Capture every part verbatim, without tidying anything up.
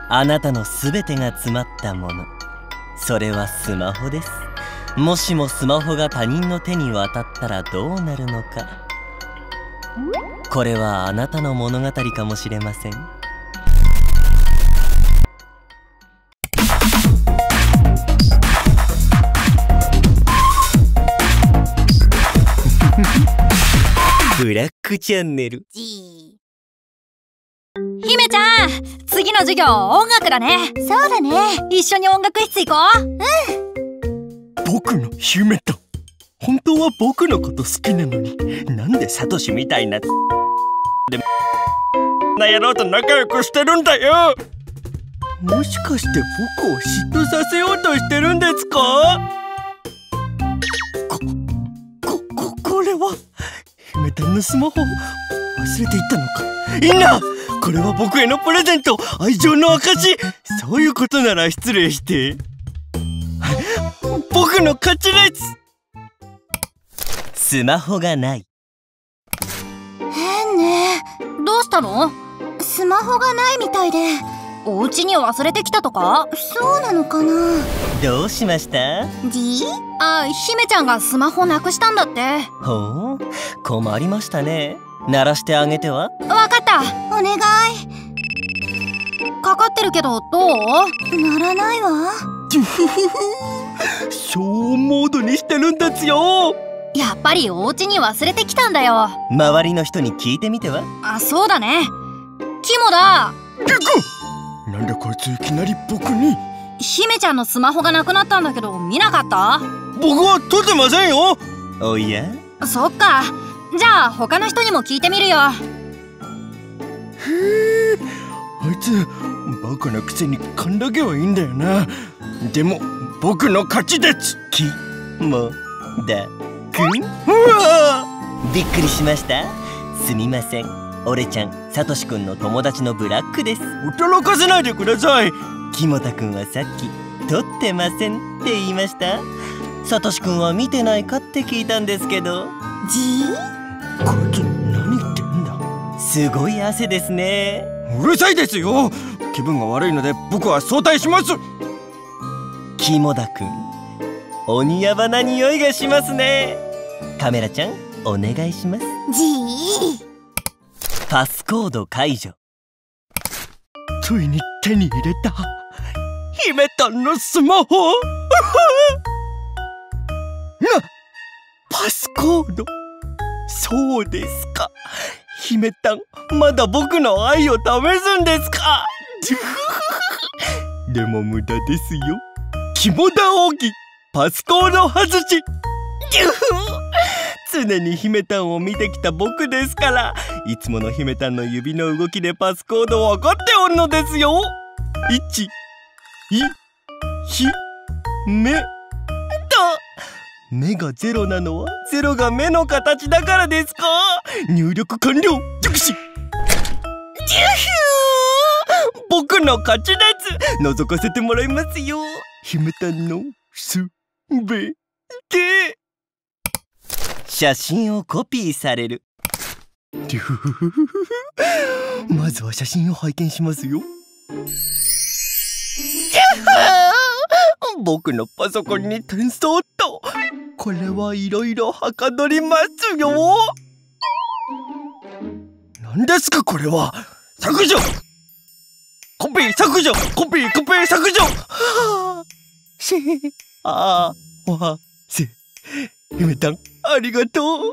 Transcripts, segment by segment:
あなたのすべてが詰まったもの、それはスマホです。もしもスマホが他人の手に渡ったらどうなるのか。これはあなたの物語かもしれません。ブラックチャンネル。 じー姫ちゃん、次の授業音楽だね。そうだね。一緒に音楽室行こう。うん。 僕の姫と本当は僕のこと好きなのに、なんでサトシみたいなでな野郎と仲良くしてるんだよ。もしかして僕を嫉妬させようとしてるんですか？こ、こ、こ、これは姫たんのスマホ忘れていったのか。いいな、これは僕へのプレゼント、愛情の証。そういうことなら失礼して。僕の勝ちです。 スマホがない。 変ね。どうしたの？スマホがないみたいで。お家に忘れてきたとか？そうなのかな。 どうしました？ じ？あ、姫ちゃんがスマホなくしたんだって。 ほう、困りましたね。鳴らしてあげては？ わかった、お願い。かかってるけどどう？鳴らないわ。 消音モードにしてるんですよ。 やっぱりお家に忘れてきたんだよ。 周りの人に聞いてみては？ あ、そうだね。キモだ。 なんでこいついきなり僕に。 姫ちゃんのスマホがなくなったんだけど見なかった？ 僕は撮ってませんよ。 おや？ そっか。じゃあ他の人にも聞いてみるよ。 へえ、あいつバカなくせに勘だけはいいんだよな。でも僕の勝ちです。 きもだくん。 うわびっくりしました。すみません。俺ちゃん、サトシくんの友達のブラックです。 驚かせないでください。 キモタくんはさっき撮ってませんって言いました。サトシくんは見てないかって聞いたんですけど。 じーこいつ何言ってるんだ。 すごい汗ですね。 うるさいですよ。気分が悪いので僕は早退します。 キモダくん、鬼ヤバな匂いがしますね。カメラちゃん、お願いします。 じー。 パスコード解除。 ついに手に入れた姫たんのスマホ。な、パスコード。そうですか。姫たん、まだ僕の愛を試すんですか。でも無駄ですよ。肝だ扇パスコード外し。常に姫たんを見てきた僕ですから、いつもの姫たんの指の動きでパスコードを分かっておるのですよ。いち、い、ひ、め、と。目がゼロなのはゼロが目の形だからですか？入力完了。熟し。僕の勝ちです。覗かせてもらいますよ。姫たんのすべて。 写真をコピーされる。 まずは写真を拝見しますよ。僕のパソコンに転送と。これはいろいろはかどりますよ。何ですかこれは。削除。コピー削除。コピーコピー削除。はあ、しあわせ。姫たん、ありがとう。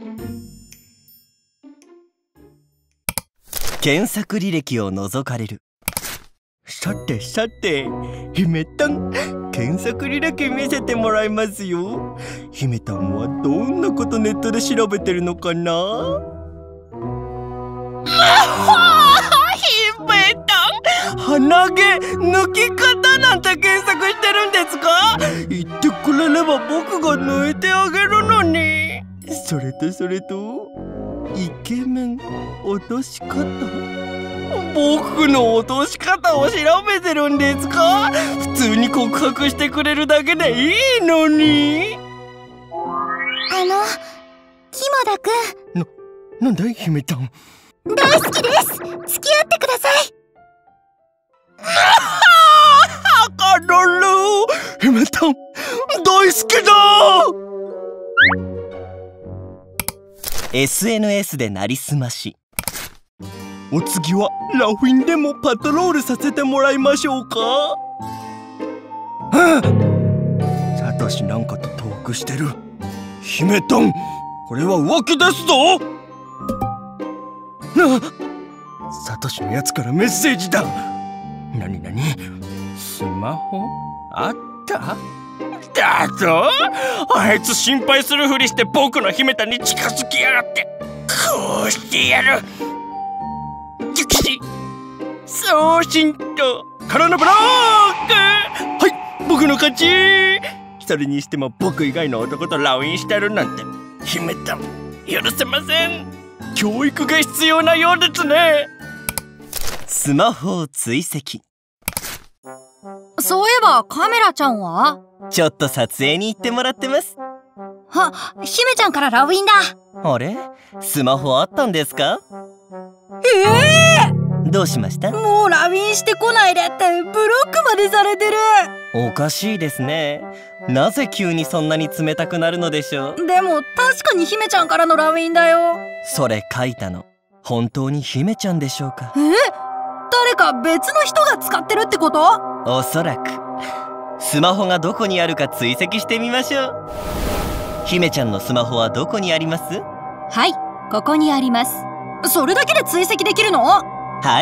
検索履歴を覗かれる。 さてさて、姫たん、検索履歴見せてもらいますよ。姫たんはどんなことネットで調べてるのかな。姫たん、鼻毛抜き方なんて検索してるんですか？言ってくれれば僕が抜いてあげるのに。それとそれとイケメン落とし方。僕の落とし方を調べてるんですか？普通に告白してくれるだけでいいのに。 あの、キモダくん。 な、なんだい姫たん。 大好きです。付き合ってください。 エスエヌエス でなりすまし。 お次はラフィンでもパトロールさせてもらいましょうか。はあ、サトシなんかとトークしてる。姫たん、これは浮気ですぞ。なあ、サトシのやつからメッセージだ。なになに、スマホあっただぞ。あいつ心配するふりして僕の姫たんに近づきやがって、こうしてやる。ゆきし送信とからのブロック。はい、僕の勝ち。それにしても僕以外の男とラウインしてるなんて姫たん許せません。教育が必要なようですね。 スマホを追跡。 そういえばカメラちゃんは？ ちょっと撮影に行ってもらってます。 あ、姫ちゃんからラウインだ。 あれ、スマホあったんですか？ えー、 どうしました？ もうラウインしてこないでってブロックまでされてる。 おかしいですね。なぜ急にそんなに冷たくなるのでしょう。 でも確かに姫ちゃんからのラウインだよ。 それ書いたの本当に姫ちゃんでしょうか？ え？誰か別の人が使ってるってこと？ おそらく。スマホがどこにあるか追跡してみましょう。姫ちゃんのスマホはどこにあります？ はい、ここにあります。それだけで追跡できるの？ はい、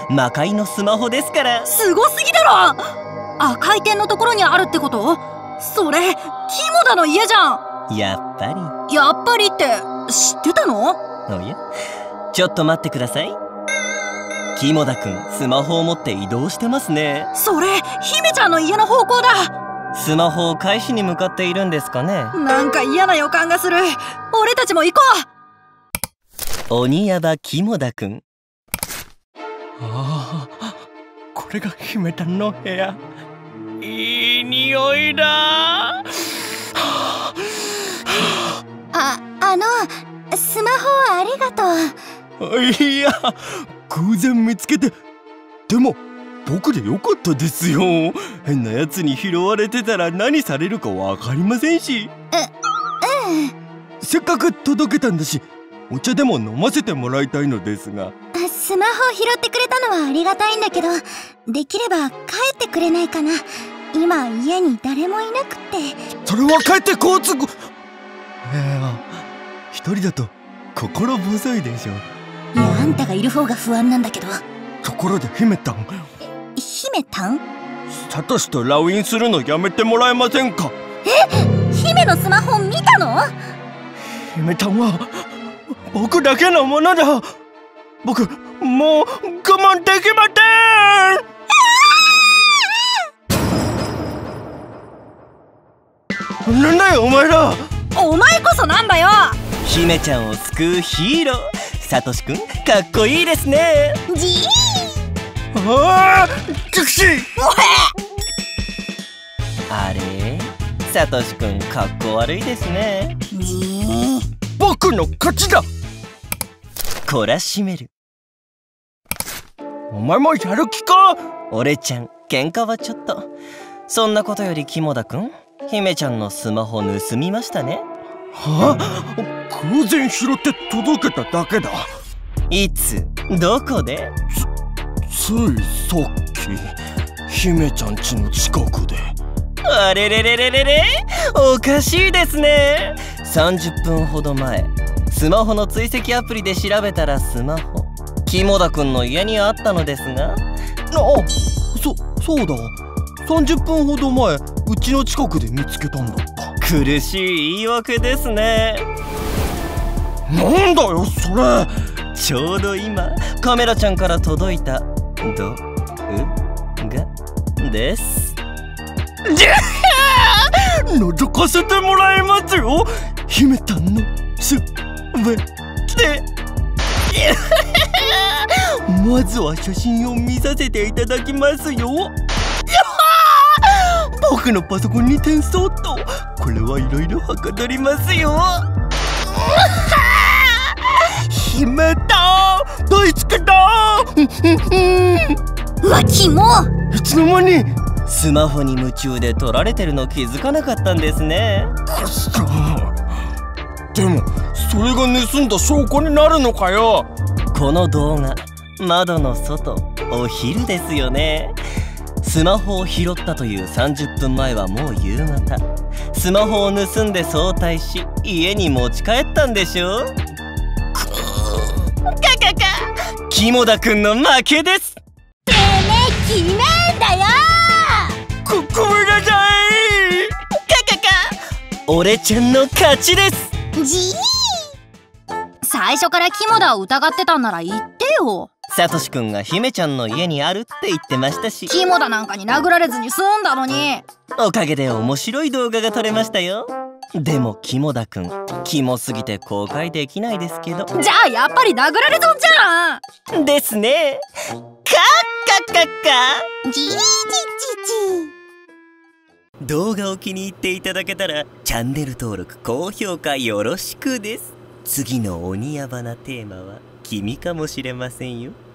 魔界のスマホですから。 すごすぎだろ。赤い点のところにあるってこと？それキモダの家じゃん。 やっぱり。 やっぱりって知ってたの？ おや、ちょっと待ってください。キモダくん、スマホを持って移動してますね。 それ姫ちゃんの家の方向だ。 スマホを返しに向かっているんですかね。 なんか嫌な予感がする。俺たちも行こう。鬼ヤバキモダくん。 ああ、これが姫たんの部屋。いい匂いだ。 あ、あのスマホありがとう。いや、偶然見つけて。でも僕でよかったですよ。変なやつに拾われてたら何されるかわかりませんし。 う、うん。 せっかく届けたんだし、お茶でも飲ませてもらいたいのですが。 スマホ拾ってくれたのはありがたいんだけど、できれば帰ってくれないかな。今家に誰もいなくて。 それは帰って交通。いや、一人だと心細いでしょ。 いや、あんたがいる方が不安なんだけど。 ところで姫たん。 姫たん？ サトシとラウインするのやめてもらえませんか？ え？姫のスマホ見たの？ 姫たんは僕だけのものだ。僕もう我慢できません。なんだよお前ら。 お前こそなんだよ。 姫ちゃんを救うヒーロー、サトシくんかっこいいですね。 じー。 ああ、ジクシー。 あれ、サトシくんかっこ悪いですね。 じー。 僕の勝ちだ。 懲らしめる。 お前もやる気か？ 俺ちゃん喧嘩はちょっと。そんなことよりキモダくん、姫ちゃんのスマホ盗みましたね。 はあ、偶然拾って届けただけだ。 いつどこで？ ついさっき姫ちゃん家の近くで。 あれれれれれれ、おかしいですね。さんじゅっぷんほど前、スマホの追跡アプリで調べたらスマホキモダくんの家にあったのですが。 あ、そ、そうだ。さんじゅっぷんほど前、うちの近くで見つけたんだった。 苦しい言い訳ですね。 なんだよそれ。 ちょうど今カメラちゃんから届いた動画です。 覗かせてもらいますよ、姫たんのすべて。まずは写真を見させていただきますよ。僕のパソコンに転送と、これはいろいろはかどりますよ。姫だ、大好きだ。 うわ、キモ。 いつの間に。 スマホに夢中で撮られてるの気づかなかったんですね。 くそ。でもそれが盗んだ証拠になるのかよ。 この動画、窓の外、お昼ですよね。スマホを拾ったというさんじゅっぷんまえはもう夕方。スマホを盗んで早退し、家に持ち帰ったんでしょ。くーかかか、肝田くんの負けです。 てめえ決めんだよごごめんなさい。 かかか、俺ちゃんの勝ちです。 じー最初から肝田を疑ってたんなら言ってよ。 サトシくんが姫ちゃんの家にあるって言ってましたし、 肝田なんかに殴られずに済んだのに。 おかげで面白い動画が撮れましたよ。でも肝田くん、キモすぎて公開できないですけど。 じゃあやっぱり殴られ損じゃんですね。カッカカカ。 じーじじじ。 動画を気に入っていただけたらチャンネル登録高評価よろしくです。次の鬼ヤバなテーマは君かもしれませんよ。